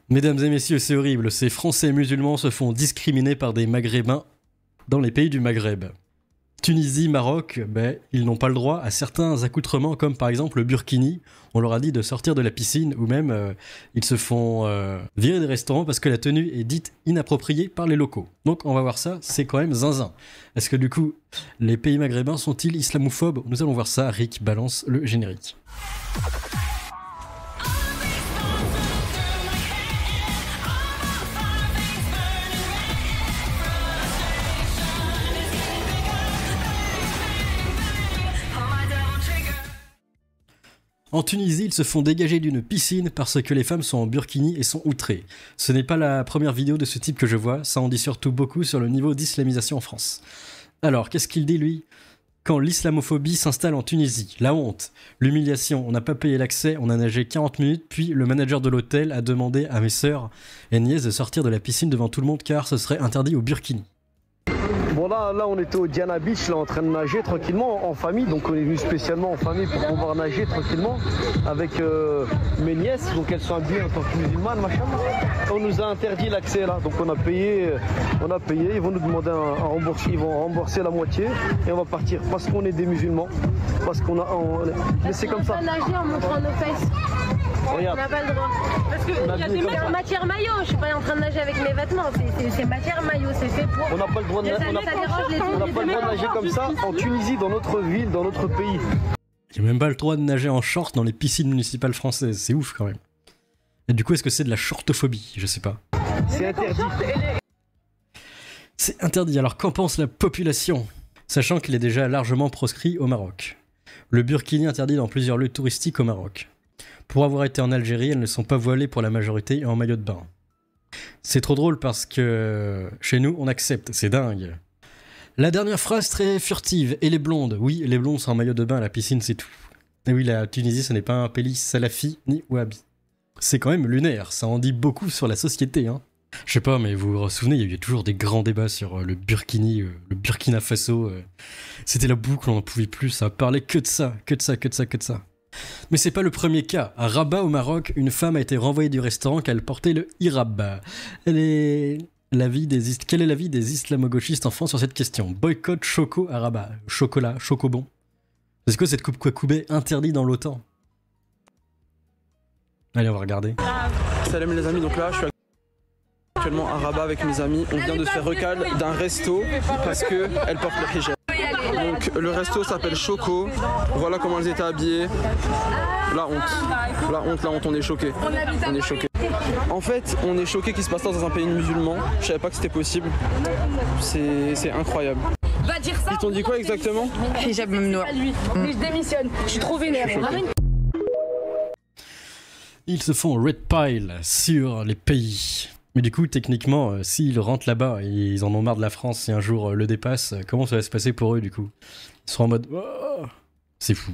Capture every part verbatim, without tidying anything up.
Mesdames et messieurs, c'est horrible, ces Français musulmans se font discriminer par des Maghrébins dans les pays du Maghreb. Tunisie, Maroc, ben, ils n'ont pas le droit à certains accoutrements comme par exemple le burkini. On leur a dit de sortir de la piscine ou même euh, ils se font euh, virer des restaurants parce que la tenue est dite inappropriée par les locaux. Donc on va voir ça, c'est quand même zinzin. Est-ce que du coup, les pays maghrébins sont-ils islamophobes? Nous allons voir ça, Rick balance le générique. En Tunisie, ils se font dégager d'une piscine parce que les femmes sont en burkini et sont outrées. Ce n'est pas la première vidéo de ce type que je vois, ça en dit surtout beaucoup sur le niveau d'islamisation en France. Alors, qu'est-ce qu'il dit lui? Quand l'islamophobie s'installe en Tunisie, la honte, l'humiliation, on n'a pas payé l'accès, on a nagé quarante minutes, puis le manager de l'hôtel a demandé à mes sœurs et nièces de sortir de la piscine devant tout le monde car ce serait interdit au burkini. Bon là, là on était au Diana Beach, là en train de nager tranquillement en famille, donc on est venu spécialement en famille pour pouvoir nager tranquillement avec euh, mes nièces, donc elles sont habillées en tant que musulmanes, machin. On nous a interdit l'accès là, donc on a payé, on a payé, ils vont nous demander un, un rembourser, ils vont rembourser la moitié et on va partir parce qu'on est des musulmans, parce qu'on a, on, mais c'est comme ça. On nager en montrant nos fesses. Regarde. On n'a pas le droit. Parce que il y a des mecs en matière maillot, je suis pas en train de nager avec mes vêtements, c'est matière maillot, c'est fait pour. On n'a pas le droit de nager. On n'a pas le droit de nager comme ça en Tunisie, dans notre ville, dans notre pays. Il n'y a même pas le droit de nager en short dans les piscines municipales françaises, c'est ouf quand même. Et du coup, est-ce que c'est de la shortophobie? Je sais pas. C'est interdit. C'est interdit, alors qu'en pense la population? Sachant qu'il est déjà largement proscrit au Maroc. Le burkini interdit dans plusieurs lieux touristiques au Maroc. Pour avoir été en Algérie, elles ne sont pas voilées pour la majorité et en maillot de bain. C'est trop drôle parce que chez nous, on accepte, c'est dingue. La dernière phrase très furtive, et les blondes? Oui, les blondes sont en maillot de bain à la piscine, c'est tout. Et oui, la Tunisie, ce n'est pas un pays salafi ni wahhabi. C'est quand même lunaire, ça en dit beaucoup sur la société, hein. Je sais pas, mais vous vous souvenez, il y a eu toujours des grands débats sur le burkini, le Burkina Faso. C'était la boucle, on n'en pouvait plus, ça parlait que de ça, que de ça, que de ça, que de ça. Mais c'est pas le premier cas. À Rabat, au Maroc, une femme a été renvoyée du restaurant car elle portait le hijab. Elle est... L'avis des ist... Quel est l'avis des islamo-gauchistes en France sur cette question? Boycott choco à Rabat. Chocolat, chocobon. C'est quoi cette coupe Kwakubé interdite dans l'OTAN? Allez, on va regarder. Salam les amis, donc là je suis actuellement à Rabat avec mes amis. On vient de se faire recal d'un resto parce qu'elle porte le hijab. Donc le resto s'appelle Choco. Voilà comment elles étaient habillées. La honte. La honte, la honte, on est choqués. On est choqués. En fait, on est choqués qu'il se passe ça dans un pays musulman. Je savais pas que c'était possible. C'est incroyable. Va dire ça. Ils t'ont dit quoi exactement? Hijab mamnoua. Mais je démissionne. Je suis trop vénère. Ils se font red pile sur les pays. Mais du coup, techniquement, euh, s'ils rentrent là-bas et ils en ont marre de la France et un jour euh, le dépassent, euh, comment ça va se passer pour eux du coup? Ils seront en mode oh, c'est fou.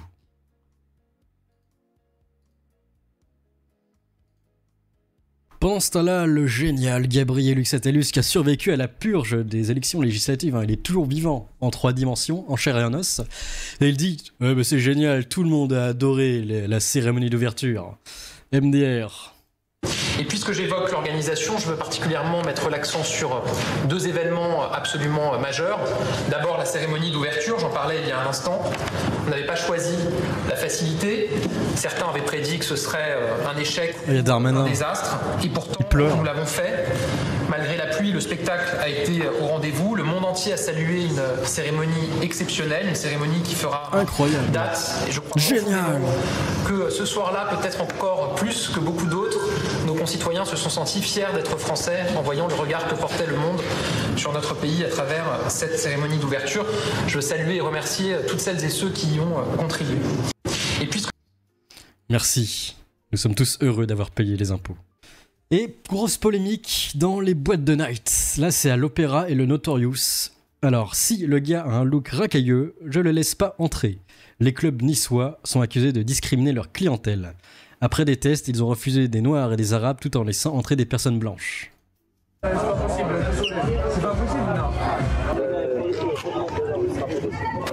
Pendant ce temps-là, le génial Gabriel Attalus qui a survécu à la purge des élections législatives, hein, il est toujours vivant en trois dimensions, en chair et en os, et il dit eh ben, c'est génial, tout le monde a adoré les, la cérémonie d'ouverture. M D R. Et puisque j'évoque l'organisation, je veux particulièrement mettre l'accent sur deux événements absolument majeurs. D'abord la cérémonie d'ouverture, j'en parlais il y a un instant. On n'avait pas choisi la facilité. Certains avaient prédit que ce serait un échec, un désastre. Et pourtant, nous l'avons fait. Malgré la pluie, le spectacle a été au rendez-vous. Le monde entier a salué une cérémonie exceptionnelle, une cérémonie qui fera incroyable date. Et je crois génial que ce soir-là, peut-être encore plus que beaucoup d'autres, nos concitoyens se sont sentis fiers d'être français en voyant le regard que portait le monde sur notre pays à travers cette cérémonie d'ouverture. Je veux saluer et remercier toutes celles et ceux qui y ont contribué. Et puisque... Merci. Nous sommes tous heureux d'avoir payé les impôts. Et grosse polémique dans les boîtes de night. Là, c'est à l'Opéra et le Notorious. Alors, si le gars a un look racailleux, je le laisse pas entrer. Les clubs niçois sont accusés de discriminer leur clientèle. Après des tests, ils ont refusé des noirs et des arabes tout en laissant entrer des personnes blanches. C'est pas possible, c'est pas possible, non.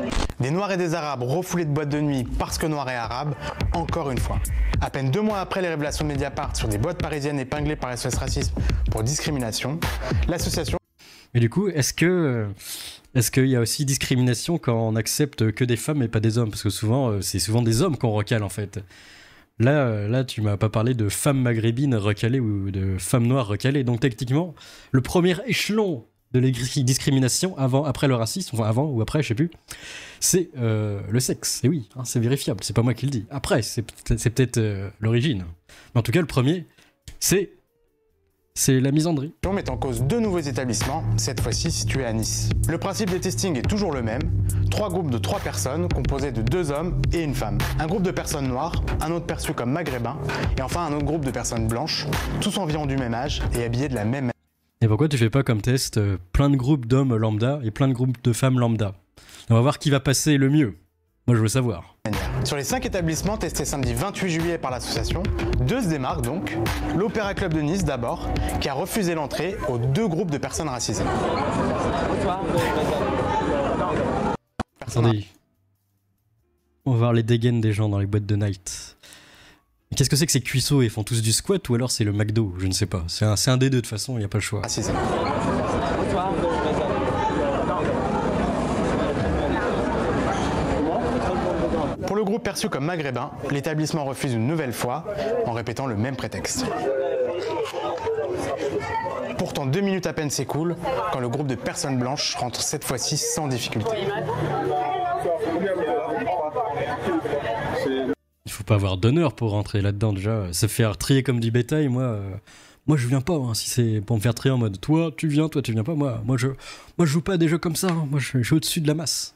Des Noirs et des Arabes refoulés de boîtes de nuit parce que Noirs et Arabes, encore une fois. À peine deux mois après les révélations de Mediapart sur des boîtes parisiennes épinglées par S O S Racisme pour discrimination, l'association... Mais du coup, est-ce que est-ce qu'il y a aussi discrimination quand on accepte que des femmes et pas des hommes? Parce que souvent, c'est souvent des hommes qu'on recale en fait. Là, là, tu m'as pas parlé de femmes maghrébines recalées ou de femmes noires recalées. Donc techniquement, le premier échelon de la discrimination avant, après le racisme, enfin avant ou après, je sais plus, c'est euh, le sexe. Et oui, hein, c'est vérifiable. C'est pas moi qui le dis. Après, c'est peut-être euh, l'origine. Mais en tout cas, le premier, c'est c'est la misandrie. On met en cause deux nouveaux établissements, cette fois-ci situés à Nice. Le principe des testings est toujours le même. Trois groupes de trois personnes composés de deux hommes et une femme. Un groupe de personnes noires, un autre perçu comme maghrébin, et enfin un autre groupe de personnes blanches, tous environ du même âge et habillés de la même manière. Et pourquoi tu fais pas comme test euh, plein de groupes d'hommes lambda et plein de groupes de femmes lambda? On va voir qui va passer le mieux. Moi, je veux savoir. Sur les cinq établissements testés samedi vingt-huit juillet par l'association, deux se démarquent donc. L'Opéra Club de Nice d'abord, qui a refusé l'entrée aux deux groupes de personnes racisées. Attendez. On va voir les dégaines des gens dans les boîtes de night. Qu'est-ce que c'est que ces cuisseaux? Ils font tous du squat ou alors c'est le McDo? Je ne sais pas. C'est un, un des deux de toute façon, il n'y a pas le choix. Racisées. Pour le groupe perçu comme maghrébin, l'établissement refuse une nouvelle fois en répétant le même prétexte. Pourtant, deux minutes à peine s'écoulent quand le groupe de personnes blanches rentre cette fois-ci sans difficulté. Il faut pas avoir d'honneur pour rentrer là-dedans déjà. Se faire trier comme du bétail, moi, euh, moi je viens pas. Hein, si c'est pour me faire trier en mode toi tu viens, toi tu viens pas, moi, moi je, moi je joue pas à des jeux comme ça. Hein, moi je, je suis au-dessus de la masse.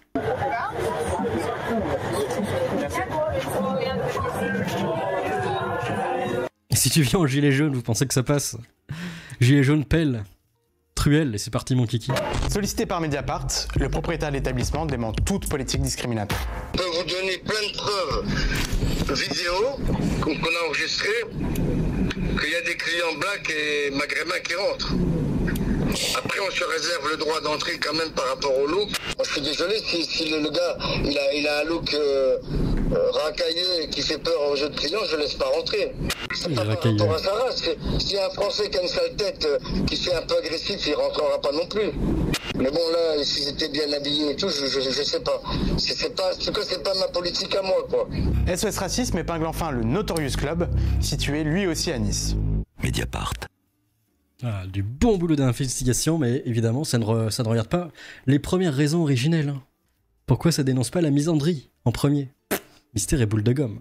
Et si tu viens en gilet jaune, vous pensez que ça passe? Gilet jaune, pelle, truelle, et c'est parti mon kiki. Sollicité par Mediapart, le propriétaire de l'établissement dément toute politique discriminatoire. Je peux vous donner plein de preuves vidéo qu'on a enregistrées qu'il y a des clients blacks et maghrébins qui rentrent. Après, on se réserve le droit d'entrée quand même par rapport au look. Moi, je suis désolé si, si le, le gars il a, il a un look euh, euh, racaillé et qui fait peur aux autres clients, je ne laisse pas rentrer. C'est pas par rapport à sa race. S'il y a un Français qui a une sale tête, euh, qui fait un peu agressif, il ne rentrera pas non plus. Mais bon, là, s'ils étaient bien habillés et tout, je, je, je sais pas. C'est pas, c'est pas ma politique à moi, quoi. S O S Racisme épingle enfin le Notorious Club, situé lui aussi à Nice. Mediapart. Ah, du bon boulot d'investigation, mais évidemment, ça ne, re, ça ne regarde pas les premières raisons originelles. Hein. Pourquoi ça dénonce pas la misandrie en premier? Mystère et boule de gomme.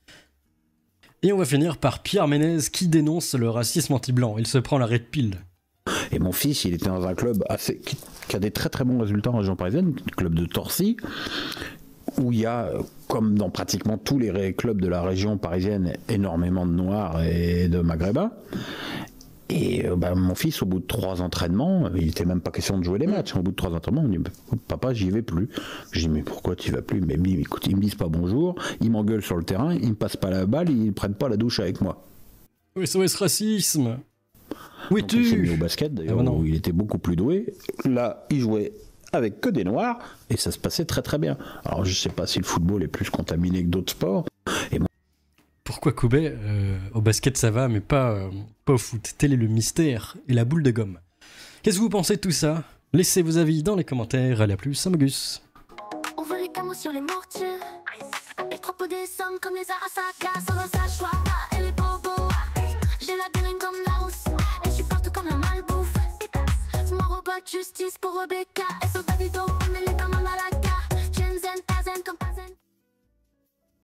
Et on va finir par Pierre Ménez qui dénonce le racisme anti-blanc. Il se prend la red pill. Et mon fils, il était dans un club assez, qui, qui a des très très bons résultats en région parisienne, le club de Torcy, où il y a, comme dans pratiquement tous les clubs de la région parisienne, énormément de Noirs et de Maghrébins. Et euh, bah, mon fils, au bout de trois entraînements, il n'était même pas question de jouer les matchs. Au bout de trois entraînements, on dit « Papa, j'y vais plus ». Je dis « Mais pourquoi tu vas plus ?» Mais écoute, ils me disent pas bonjour, ils m'engueulent sur le terrain, ils me passent pas la balle, ils prennent pas la douche avec moi. S O S Racisme. Oui, donc, tu. il s'est mis au basket d'ailleurs, ah, où il était beaucoup plus doué. Là, il jouait avec que des Noirs et ça se passait très très bien. Alors je sais pas si le football est plus contaminé que d'autres sports. Et moi, pourquoi Koubé euh, au basket ça va, mais pas, euh, pas au foot? Tel est le mystère et la boule de gomme. Qu'est-ce que vous pensez de tout ça? Laissez vos avis dans les commentaires. Allez, à plus, Samogus. On veut les camos sur les mortiers. Les propos des sommes comme les Arasaka. Sans un sachoir et les bobos. J'ai la béline comme la rousse. Et je suis partout comme la malbouffe. Mon robot de justice pour Rebecca. Et son Davido, on est les